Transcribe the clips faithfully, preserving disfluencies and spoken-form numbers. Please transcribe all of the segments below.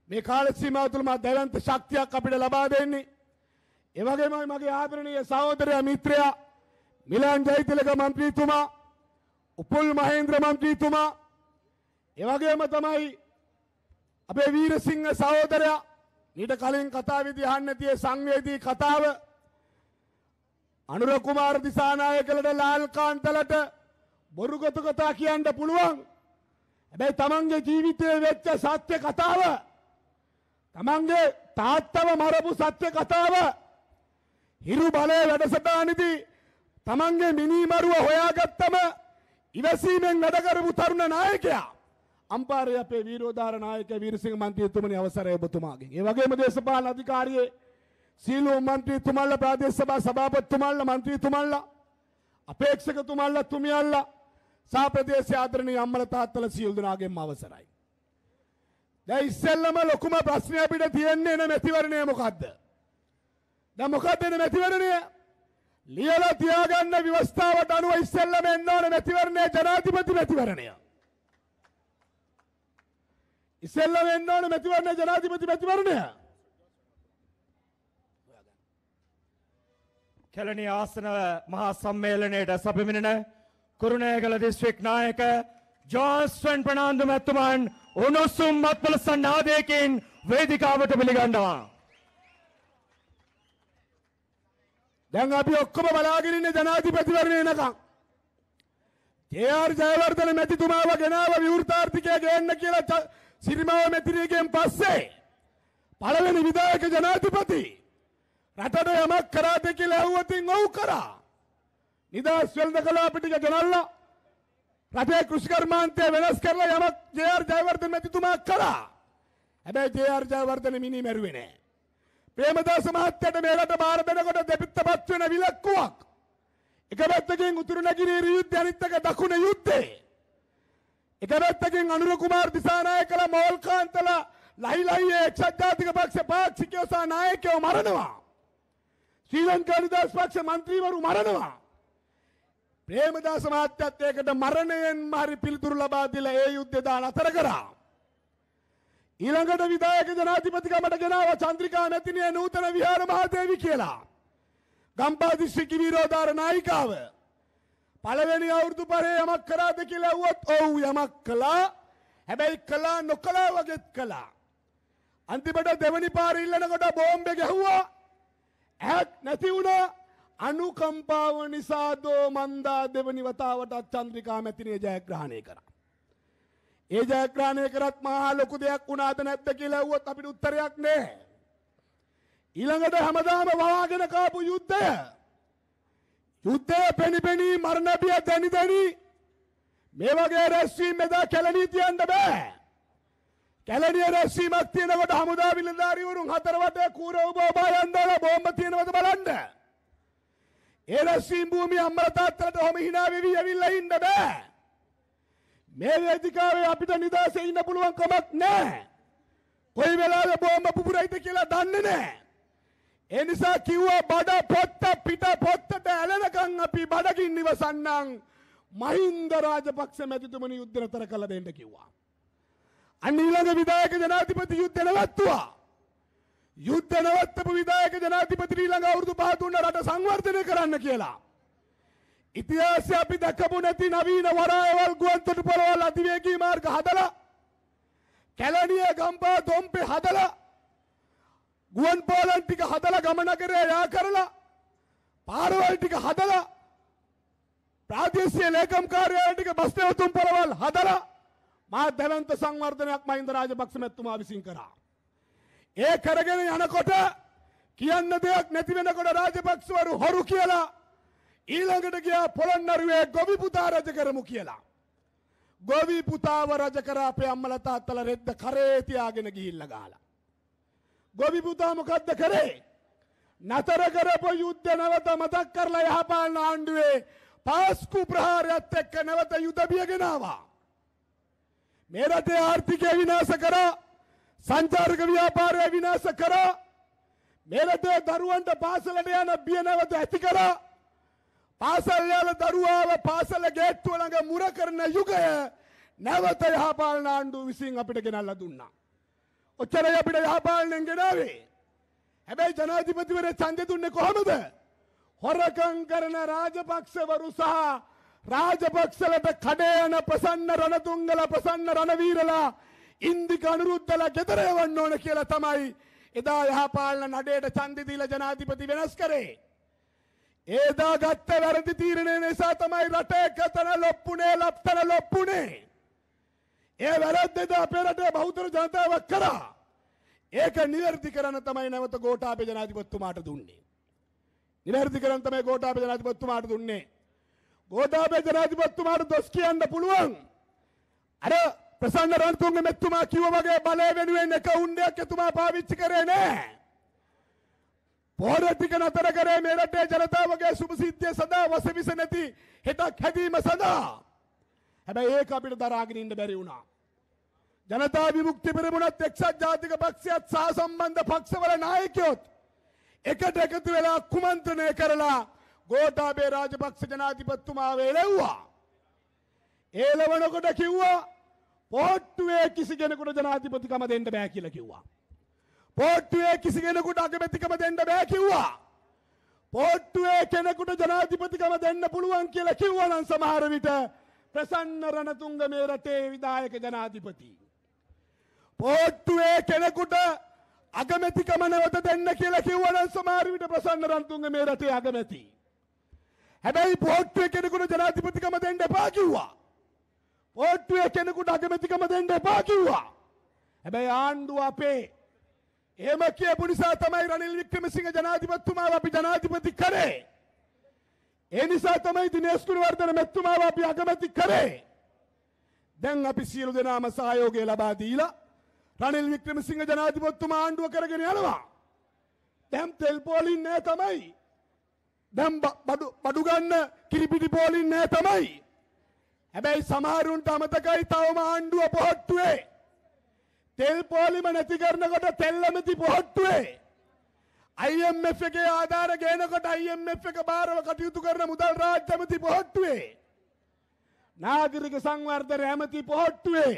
මේ කාල සීමාව තුළ මා දැවැන්ත ශක්තියක් අපිට ලබා දෙන්නේ. ඒ වගේම මගේ ආදරණීය සහෝදරයා මිත්‍රයා මිලන් ජයතිලක මන්ත්‍රීතුමා, උපුල් මහේන්ද්‍ර මන්ත්‍රීතුමා, ඒ වගේම තමයි අපේ වීරසිංහ සහෝදරයා ඊට කලින් කතාවේදී අහන්න තියේ සංවේදී කතාව අනුර කුමාර දිසානායකලට ලාල් කාන්තලට බොරු ගත කතා කියන්න පුළුවන්. හැබැයි තමන්ගේ ජීවිතයේ වෙච්ච සත්‍ය කතාව, තමන්ගේ තාත්තව මරපු සත්‍ය කතාව හිරු බලයේ වැඩසටහනේදී තමන්ගේ මිනිමරුව හොයාගත්තම ඉවසීමෙන් වැඩ කරපු තරුණ නායකයා අම්පාරේ අපේ වීරෝදාර නායක වීරසිංහ මන්ත්‍රීතුමනි අවසරයි ඔබතුමාගෙන්. ඒ වගේම දේශපාලන අධිකාරියේ සීලෝ මන්ත්‍රීතුමන්ලා, ප්‍රාදේශ සභා සභාපතිතුමන්ලා, මන්ත්‍රීතුමන්ලා, අපේක්ෂකතුමන්ලා, තුමියන්ලා සහ ප්‍රදේශ ආදරණීය අම්මලා තාත්තලා සියලු දෙනාගෙන්ම අවසරයි. දැන් ඉස්සෙල්ලම ලොකුම ප්‍රශ්නය අපිට තියෙන්නේ නේ මැතිවරණය මොකද්ද? දැන් මොකද්ද නේ මැතිවරණය? ලියලා තියාගන්න ව්‍යවස්ථාවට අනුව ඉස්සෙල්ලම එන්න ඕනේ මැතිවරණය ජනාධිපති මැතිවරණය. ඉස්සෙල්ලම එන්න ඕනේ මැතිවරණය ජනාධිපති මැතිවරණය. කැලණිය ආසන මහා සම්මේලනයේ සැපෙමිනෙන කුරුණෑගල දිස්ත්‍රික් නායක ජෝස්වන් ප්‍රනාන්දු මැතිතුමන් උණුසුම් මත්පල සන්නාදයකින් වේදිකාවට පිළිගන්නවා. දැන් අපි ඔක්කොම බලාගෙන ඉන්නේ ජනාධිපතිවරණය එනකම්. ජේ.ආර්. ජයවර්ධන මැතිතුමාව ගෙනාව විවෘතාර්ථිකය ගේන්න කියලා සිරිමාව මැතිරියගෙන් පස්සේ පළවෙනි විධායක ජනාධිපති රටට යමක් කරාද කියලා ඇහුවතින් ඔව් කරා. නිදහස් වෙළඳ කළාප ටික ගෙනල්ලා රටේ කෘෂිකර්මාන්තය වෙනස් කරලා යමක් ජේ.ආර්. ජයවර්ධන මැතිතුමා කළා. හැබැයි ජේ.ආර්. ජයවර්ධන මිනි මැරුවේ නෑ. ප්‍රේමදාස මහත්තයට මේ රට බාර දෙනකොට දෙපිත්තපත් වෙන විලක්කුවක්. එක පැත්තකින් උතුරු නැගෙනහිර යුද්ධය, අනිත් එක දකුණ යුද්ධය. එක පැත්තකින් අනුර කුමාර දිසානායකලා, මෝල්කාන්තලා, ලහි ලහියේ එක්සත් ජාතික පක්ෂ පාක්ෂිකයෝ සහ නායකයෝ මරනවා. ශ්‍රී ලංකා නිදහස් පක්ෂ මන්ත්‍රීවරු මරනවා. ප්‍රේමදාස මහත්තයත් ඒකට මරණයෙන් හරි පිළිතුරු ලබා දීලා ඒ යුද්ධය දාන අතර කරා. ඊළඟට විධායක ජනාධිපතිකමට ගෙනාවා චන්ද්‍රිකා මැතිණිය නූතන විහාර මහදේවි කියලා. ගම්පහ දිස්ත්‍රික්ක විරෝධාර නායිකාව. පළවෙනි අවුරුදු පහේ යමක් කරාද කියලා ඇහුවොත් ඔව් යමක් කළා. හැබැයි කළා නොකළා වගේත් කළා. අන්තිමට දෙවනි පාර ඉල්ලනකොට බෝම්බේ ගැහුවා. ඇහක් නැති වුණා. අනුකම්පාව නිසා දෝ මන්දා දෙවනි වතාවටත් චන්ද්‍රිකා මැතිණිය ජයග්‍රහණය කරා. ඒ ජයග්‍රහණය කරත් මහා ලොකු දෙයක් වුණාද නැද්ද කියලා ඇහුවොත් අපිට උත්තරයක් නැහැ. ඊළඟට හැමදාම වවාගෙන කාපු යුද්ධය. යුද්ධය පෙනි පෙනි මරණ බිය දැනි දැනි මේ වගේ රැස්වීම් එදා කැලණිය තියන්න බෑ. කැලණිය රැස්වීමක් තියෙනකොට හමුදා විලඳාරිවරුන් හතර වටේ කූර ඔබ ඔබා යන්දාලා බෝම්බ තියෙනවද බලන්න. ඒ රැස්වීම් භූමිය අම්මලා තාත්තලාට ඔහම hina වෙවි ඇවිල්ලා ඉන්න බෑ. මේ වේදිකාවේ අපිට නිදහසේ ඉන්න පුළුවන් කමක් නැහැ. කොයි වෙලාවෙ බෝම්බ පුපුරයිද කියලා දන්නේ නැහැ. ඒ නිසා කිව්වා බඩ පොත්ත පිට පොත්තට ඇලෙනකන් අපි බඩගින්න ඉවසන්නම්. මහින්ද රාජපක්ෂ මැතිතුමනි යුද්ධ නතර කළ දෙන්න කිව්වා. අන්න ඊළඟ විධායක ජනාධිපති යුද්ධ නවත්තුවා. යුද්ධ නවත්තපු විධායක ජනාධිපති ඊළඟ අවුරුදු පහ දුන්න රට සංවර්ධනය කරන්න කියලා. ඉතිහාසය අපි දැකපු නැති නවීන වරායවල් ගුවන්තොටුපළවල් අධිවේගී මාර්ග හදලා, කැලණිය ගම්පහ දොම්පේ හදලා, ගුවන් පාලම් ටික හදලා ගමනගරය යා කරලා, පාරවල් ටික හදලා, ප්‍රාදේශීය ලේකම් කාර්යාලය ටික බස් නැවතුම් පළවල් හදලා මා දැවැන්ත සංවර්ධනයක් මහින්ද රාජපක්ෂ මැතිතුමා විසින් කරා. ඒ කරගෙන යනකොට කියන්න දෙයක් නැති වෙනකොට රාජපක්ෂවරු හොරු කියලා ඊළඟට ගියා පොළොන්නරුවේ ගොවි පුතා රජ කරමු කියලා. ගොවි පුතාව රජ කර අපේ අම්මලා තාත්තලා රෙද්ද කරේ තියාගෙන ගිහිල්ලා ගහලා. ගොවි පුතා මොකද්ද කරේ? නතර කරපු යුද්ධ නැවත මතක් කරලා යහපාලන ආණ්ඩුවේ පාස්කු ප්‍රහාරයත් එක්ක නැවත යුද බිය ගෙනාවා. මේ රටේ ආර්ථිකය විනාශ කරා, සංචාරක ව්‍යාපාරය විනාශ කරා, මේ රටේ දරුවන්ට පාසලට යන බිය නැවත ඇති කරා. පාසල් යාල දරුවාව පාසල ගේට්ටුව ළඟ මුර කරන යුගය නැවත යහපාලන ආණ්ඩුව විසින් අපිට ගෙනල්ලා දුන්නා. ඔච්චරයි අපිට යහපාලනයෙන් ගෙනාවේ. හැබැයි ජනාධිපතිවරයා ඡන්දෙ දුන්නේ කොහමද? හොරකම් කරන රාජපක්ෂවරු සහ රාජපක්ෂලට කඩේ යන ප්‍රසන්න රණතුංගල ප්‍රසන්න රණවීරලා ඉන්දික අනුරුද්ධලා ගෙදර යවන්න ඕන කියලා තමයි එදා යහපාලන නඩේට ඡන්දෙ දීලා ජනාධිපති වෙනස් කරේ. ඒදා ගත්ත වැරදි තීරණය නිසා තමයි රටේ කතන ලොප්පුනේ ලප්තන ලොප්පුනේ. ඒ වැරද්දද අපේ රටේ බහුතර ජනතාවක් කරා. ඒක නිවැරදි කරන්න තමයි නැවත ගෝඨාභය ජනාධිපතිතුමාට දුන්නේ. නිවැරදි කරන්න තමයි ගෝඨාභය ජනාධිපතිතුමාට දුන්නේ. ගෝඨාභය ජනාධිපතිතුමාට දොස් කියන්න පුළුවන්. අර ප්‍රසන්න රණතුංග මෙතුමා කිව්වා වගේ බලය වෙනුවෙන් එක උණ්ඩයක් එතුමා පාවිච්චි කරේ නෑ. පොහොර ටික නතර කරේ මේ රටේ ජනතාවගේ සුභ සිද්ධිය සඳහා වසවිස නැති හෙටක් හැදීම සඳහා. හැබැයි ඒක අපිට දරාගෙන ඉන්න බැරි වුණා. ජනතා විමුක්ති පෙරමුණත් එක්සත් ජාතික පක්ෂයත් සහ සම්බන්ධ පක්ෂවල නායකයොත් එකට එකතු වෙලා කුමන්ත්‍රණය කරලා ගෝඨාභය රාජපක්ෂ ජනාධිපතිතුමාව එළවුවා. එළවනකොට කිව්වා පොට්ටුවේ කිසි කෙනෙකුට ජනාධිපතිකම දෙන්න බෑ කියලා කිව්වා. පොට්ටුවේ කිසි කෙනෙකුට අගමැතිකම දෙන්න බෑ කිව්වා. පොට්ටුවේ කෙනෙකුට ජනාධිපතිකම දෙන්න පුළුවන් කියලා කිව්වා නම් සමහර විට ප්‍රසන්න රණතුංග මේ රටේ විධායක ජනාධිපති. පොට්ටුවේ කෙනෙකුට අගමැතිකම නැවත දෙන්න කියලා කිව්වා නම් සමහර විට ප්‍රසන්න රණතුංග මේ රටේ අගමැති. හැබැයි පොට්ටුවේ කෙනෙකුට ජනාධිපතිකම දෙන්න එපා කිව්වා. පොට්ටුවේ කෙනෙකුට අගමැතිකම දෙන්න එපා කිව්වා. හැබැයි ආණ්ඩුව අපේ එහෙම කියපු නිසා තමයි රනිල් වික්‍රමසිංහ ජනාධිපතිතුමාව අපි ජනාධිපති කරේ. ඒ නිසා තමයි දිනේෂ් ගුණවර්ධන මෙතුමාව අපි අගමැති කරේ. දැන් අපි සියලු දෙනාම සහයෝගය ලබා දීලා රනිල් වික්‍රමසිංහ ජනාධිපතිතුමා ආණ්ඩුව කරගෙන යනවා. දැන් තෙල් පෝලින් නෑ තමයි. දැන් බඩු බඩු ගන්න කිරිපිටි පෝලින් නෑ තමයි. හැබැයි සමහරුන්ට අමතකයි තවම ආණ්ඩුව පොහොට්ටුවේ. තෙල් පෝලිම නැති කරනකොට තෙල් ඇමති පොහොට්ටුවේ. I M F එකේ ආධාර ගේනකොට I M F එක බාරව කටයුතු කරන මුදල් රාජ්‍ය ඇමති පොහොට්ටුවේ. නාගරික සංවර්ධන ඇමති පොහොට්ටුවේ.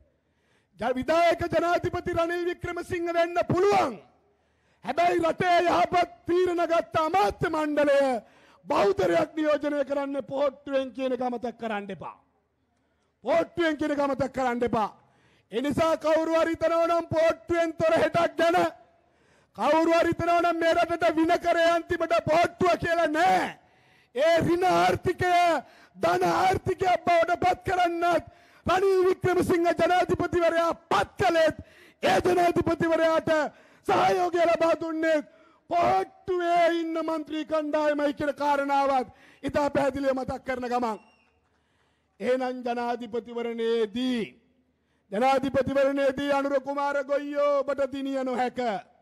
විධායක ජනාධිපති රනිල් වික්‍රමසිංහ වෙන්න පුළුවන්. හැබැයි රටේ යහපත් තීරණ ගත්ත අමාත්‍ය මණ්ඩලය බෞද්ධරයක් නියෝජනය කරන්න පොහොට්ටුවෙන් කියන එක අමතක කරන්න එපා. පොහොට්ටුවෙන් කියන එක අමතක කරන්න එපා. එනිසා කවුරු හරි හිතනවා නම් පොහොට්ටුවෙන් තොර හෙටක් ගැන කවුරු හරි හිතනවා නම් මේ රටට වින කරේ අන්තිමට පොහොට්ටුව කියලා නෑ. ඒ ඍණ ආර්ථිකය ධන ආර්ථිකය බවට පත් කරන්නත් රනිල් වික්‍රමසිංහ ජනාධිපතිවරයා පත් කළේත් ඒ ජනාධිපතිවරයාට සහයෝගය ලබා දුන්නේ පොහොට්ටුවේ ඉන්න മന്ത്രി කණ්ඩායමයි කියන කාරණාවත් ඉතා පැහැදිලිව මතක් කරන ගමන් එහෙනම් ජනාධිපතිවරණයේදී ජනාධිපතිවරණයේදී අනුර කුමාර ගොයියෝ ඔබට දිනිය නොහැක.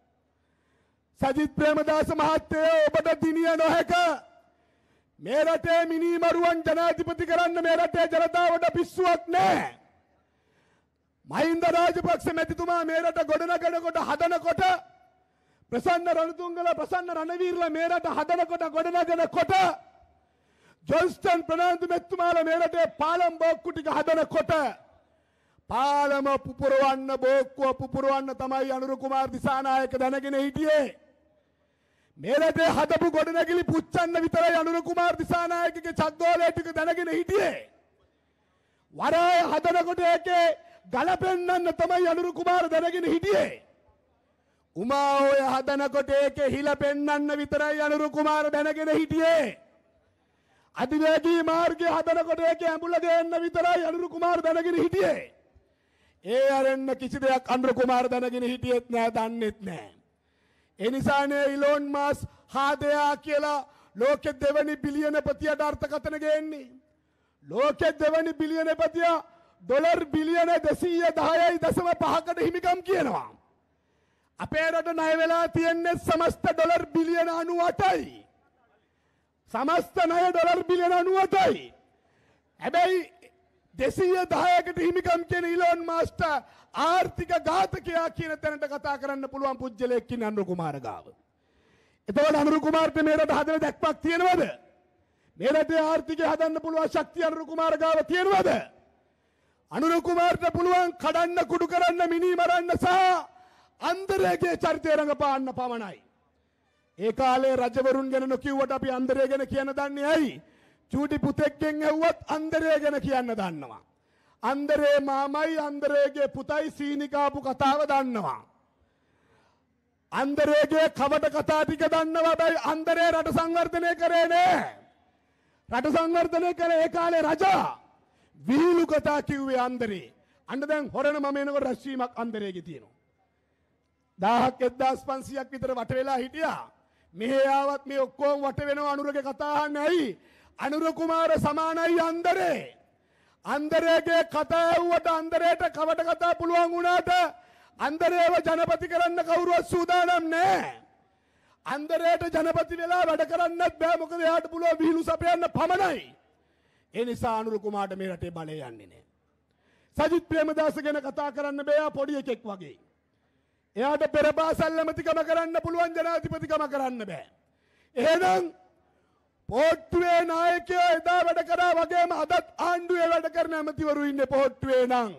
සජිත් ප්‍රේමදාස මහත්තයෝ ඔබට දිනිය නොහැක. මේ රටේ මිනිමරුවන් ජනාධිපති කරන්න මේ රටේ ජනතාවට පිස්සුවක් නැහැ. මහින්ද රාජපක්ෂ මැතිතුමා මේ රට ගොඩනගනකොට හදනකොට ප්‍රසන්න රණතුංගල ප්‍රසන්න රණවීරලා මේ රට හදනකොට ගොඩනගනකොට ජොන්ස්ටන් ප්‍රනාන්දු මැතිතුමාලා මේ රටේ පාලම් බෝක්කු ටික හදනකොට පාලම පුපුරවන්න බෝක්කුව පුපුරවන්න තමයි අනුර කුමාර දිසානායක දැනගෙන හිටියේ. මේ රටේ හදපු ගොඩනැගිලි පුච්චන්න විතරයි අනුර කුමාර දිසානායකගේ චග්ගෝලය ටික දැනගෙන හිටියේ. වරාය හදනකොට ඒකේ ගල පෙන්නන්න තමයි අනුර කුමාර දැනගෙන හිටියේ. උමා ඔය හදනකොට ඒකේ හිල පෙන්නන්න විතරයි අනුර කුමාර දැනගෙන හිටියේ. අධිවේගී මාර්ගය හදනකොට ඒකේ ඇඹුල ගේන්න විතරයි අනුර කුමාර දැනගෙන හිටියේ. ඒ අරන්න කිසි දෙයක් අනුර කුමාර දැනගෙන හිටියෙත් නෑ දන්නෙත් නෑ. ඒ නිසානේ ඉලෝන් මාස් හාදයා කියලා ලෝකෙ දෙවනි බිලියනපතියට අර්ථකථන ගේන්නේ. ලෝකෙ දෙවනි බිලියනපතිය ඩොලර් බිලියන දෙසීය දහයයි දශම පහකට හිමිකම් කියනවා. අපේ රට ණය වෙලා තියෙන්නේ සමස්ත ඩොලර් බිලියන අනූඅටයි. සමස්ත ණය ඩොලර් බිලියන අනූඅටයි. හැබැයි දෙසීය දහයකට හිමිකම් කියන ඉලෝන් මාස්ට ආර්ථික ඝාතකයා කියන තැනට කතා කරන්න පුළුවන් පුජ්‍යලයක් ඉන්න අනුර කුමාර ගාව. එතකොට අනුර කුමාරට මේ රට හදන දැක්මක් තියෙනවද? මේ රටේ ආර්ථිකය හදන්න පුළුවන් ශක්තිය අනුර කුමාර ගාව තියෙනවද? අනුර කුමාරට පුළුවන් කඩන්න කුඩු කරන්න මිනි මරන්න සහ අන්දරේගේ චරිතය රඟපාන්න පමණයි. ඒ කාලේ රජවරුන් ගැන නොකියුවට අපි අන්දරේ ගැන කියන්න දන්නේ ඇයි? චූටි පුතෙක්ගෙන් ඇහුවත් අන්දරේ ගැන කියන්න දන්නවා. අන්දරේ මාමයි අන්දරේගේ පුතයි සීනි කාපු කතාව දන්නවා. අන්දරේගේ කවට කතා ටික දන්නවා. හැබැයි අන්දරේ රට සංවර්ධනය කරේ නෑ. රට සංවර්ධනය කරේ ඒ කාලේ රජා. විහිළු කතා කිව්වේ අන්දරේ. අන්න දැන් හොරණ මම එනකොට රැස්වීමක් අන්දරේගේ තියෙනවා. දහයක් එක්දාස් පන්සියයක් විතර වට වෙලා හිටියා. මෙහෙ ආවත් මේ ඔක්කොම වට වෙනවා අනුරගේ කතා අහන්නේ ඇයි? අනුර කුමාර සමානයි අන්දරේ. අන්දරේගේ කතා ඇහුවට අන්දරේට කවට කතා පුළුවන් වුණාට අන්දරේව ජනපති කරන්න කවුරුවත් සූදානම් නැහැ. අන්දරේට ජනපති වෙලා වැඩ කරන්නත් බෑ. මොකද එයාට පුළුවන් විහිළු සපයන්න පමණයි. ඒ නිසා අනුර කුමාරට මේ රටේ බලය යන්නේ නැහැ. සජිත් ප්‍රේමදාස ගැන කතා කරන්න බෑ. පොඩි එකෙක් වගේ. එයාට පෙරපාසල් ඇමතිකම කරන්න පුළුවන්, ජනාධිපතිකම කරන්න බෑ. එහෙනම් පොට්ටුවේ නායකයෝ එදා වැඩ කරා වගේම අදත් ආණ්ඩුවේ වැඩ කරන ඇමතිවරු ඉන්නේ පොට්ටුවේ නම්.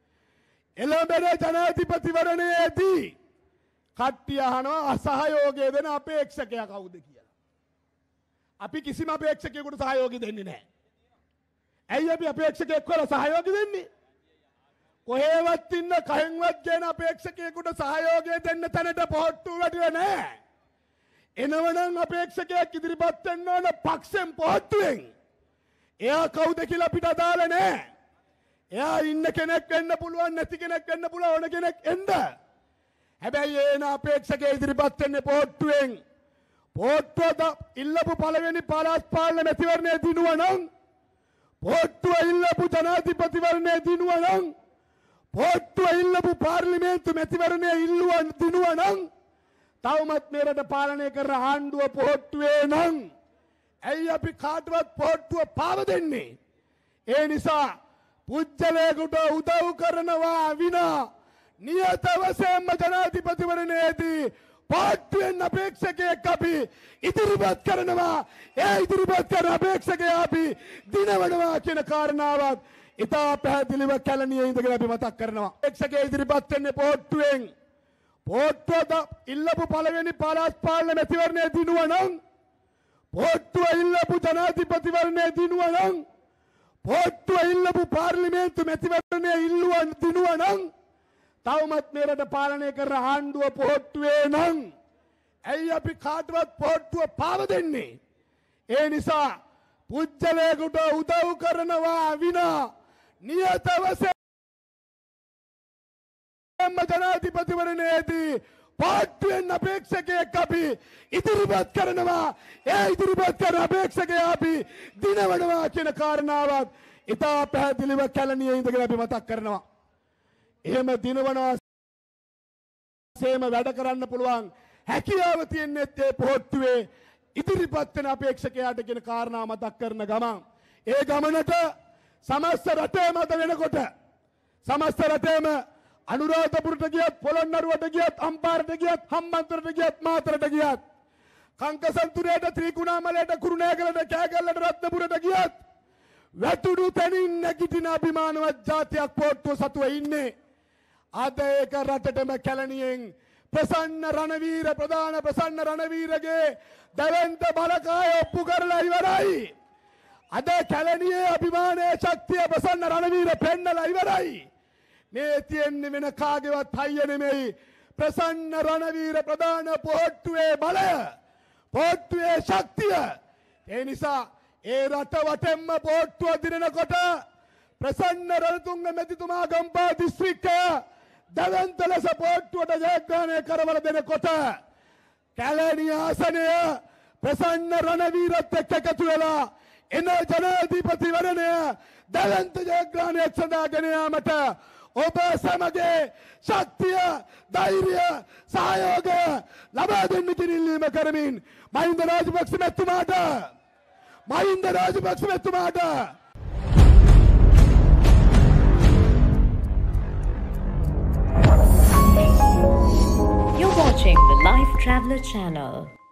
එළඹෙන ජනාධිපතිවරණයේදී කට්ටිය අහනවා අසහයෝගය දෙන අපේක්ෂකයා කවුද කියලා. අපි කිසිම අපේක්ෂකයෙකුට සහයෝගය දෙන්නේ නැහැ. ඇයි අපි අපේක්ෂකයෙක් වල සහයෝගය දෙන්නේ? කොහෙවත් ඉන්න කහෙන්වත් කියන අපේක්ෂකයෙකුට සහයෝගය දෙන්න තැනට පොට්ටුව වැඩිව නැහැ. එනවනම් අපේක්ෂකයෙක් ඉදිරිපත් වෙන්න ඕන පක්ෂෙන් පොට්ටුවෙන්. එයා කවුද කියලා අපිට අදාළ නැහැ. එයා ඉන්න කෙනෙක් වෙන්න පුළුවන්, නැති කෙනෙක් වෙන්න පුළුවන්, ඕන කෙනෙක් එන්න. හැබැයි එන අපේක්ෂකයෙක් ඉදිරිපත් වෙන්නේ පොට්ටුවෙන්. පොට්ටුව ඉල්ලපු පළවෙනි පළාත් පාලන මැතිවරණයේ දිනුවනම්, පොට්ටුව ඉල්ලපු ජනාධිපතිවරණයේ දිනුවනම්, පොට්ටුව ඉල්ලපු පාර්ලිමේන්තු මැතිවරණයේ ඉල්ලුවන් දිනුවනම් තවමත් මේ රට පාලනය කරන ආණ්ඩුව පොට්ටුවේ නම් ඇයි අපි කාටවත් පොට්ටුව පාව දෙන්නේ? ඒ නිසා පුජ්‍යලයකට උදව් කරනවා විනා නියත වශයෙන්ම ජනාධිපතිවරණයේදී පොට්ටුවෙන් අපේක්ෂකයෙක් අපි ඉදිරිපත් කරනවා. ඒ ඉදිරිපත් කරන අපේක්ෂකයා අපි දිනවනවා කියන කාරණාවත් ඉතා පැහැදිලිව කැලණියේ ඉඳගෙන අපි මතක් කරනවා. අපේක්ෂකයා ඉදිරිපත් වෙන්නේ පොට්ටුවෙන්. පොට්ටුව ඉල්ලපු පළවෙනි පළාත් පාලන මැතිවරණයේ දිනුවනම්, පොට්ටුව ඉල්ලපු ජනාධිපතිවරණයේ දිනුවනම්, පොට්ටුව ඉල්ලපු පාර්ලිමේන්තු මැතිවරණයේ ඉල්ලුවන් දිනුවනම් තවමත් මේ රට පාලනය කරන ආණ්ඩුව පොට්ටුවේ නම් ඇයි අපි කාටවත් පොට්ටුව පාව දෙන්නේ? ඒ නිසා පුජ්‍යලයකට උදව් කරනවා විනා නියත වශයෙන්ම ජනාධිපතිවරණයේදී පොට්ටුවෙන් අපේක්ෂකයෙක් අපි ඉදිරිපත් කරනවා. ඒ ඉදිරිපත් කරන අපේක්ෂකයා අපි දිනවනවා කියන කාරණාවත් ඉතා පැහැදිලිව කැලණියේ ඉඳගෙන අපි මතක් කරනවා. එහෙම දිනවනවා සේම වැඩ කරන්න පුළුවන් හැකියාව තියෙන්නේ ඒ පොට්ටුවේ ඉදිරිපත් වෙන අපේක්ෂකයාට කියන කාරණා මතක් කරන ගමන් ඒ ගමනට සමස්ත රටේම අද වෙනකොට සමස්ත රටේම අනුරාධපුරට ගියත්, පොළොන්නරුවට ගියත්, අම්පාරට ගියත්, හම්බන්තොටට ගියත්, මාතරට ගියත්, කංකසන්තුරේට, ත්‍රිකුණාමලයට, කුරුණෑගලට, කෑගල්ලට, රත්නපුරට ගියත් වැටුණු තැනින් නැගිටින අභිමානවත් ජාතියක් පොට්ටුව සතුව ඉන්නේ. අද ඒක රටටම කැලණියෙන් ප්‍රසන්න රණවීර ප්‍රධාන ප්‍රසන්න රණවීරගේ දැවැන්ත බලකාය ඔප්පු කරලා ඉවරයි. අද කැලණියේ අභිමානයේ ශක්තිය ප්‍රසන්න රණවීර පෙන්නලා ඉවරයි. මේ තියෙන්නේ වෙන කාගේවත් හයිය නෙමෙයි. ප්‍රසන්න රණවීර ප්‍රධාන පොට්ටුවේ බලය, පොට්ටුවේ ශක්තිය. ඒ නිසා ඒ රට වටෙන්ම පොට්ටුව දිනනකොට ප්‍රසන්න රණතුංග මැතිතුමා ගම්පහ දිස්ත්‍රික්කය දැවැන්ත ලෙස පොට්ටුවට ජයග්‍රහණය කරවල දෙනකොට කැලණිය ආසනය ප්‍රසන්න රණවීරත් එක්ක එකතු වෙලා එන ජනාධිපතිවරණය දැවැන්ත ජයග්‍රහණයක් සඳහා ගෙන යාමට ඔබ සමගේ ශක්තිය, ධෛර්යය, සහයෝගය ලබා දෙන්න කිරිල්ලීම කරමින් Mahinda Rajapaksa මැතිතුමාට Mahinda Rajapaksa මැතිතුමාට You're watching the Life Traveller channel.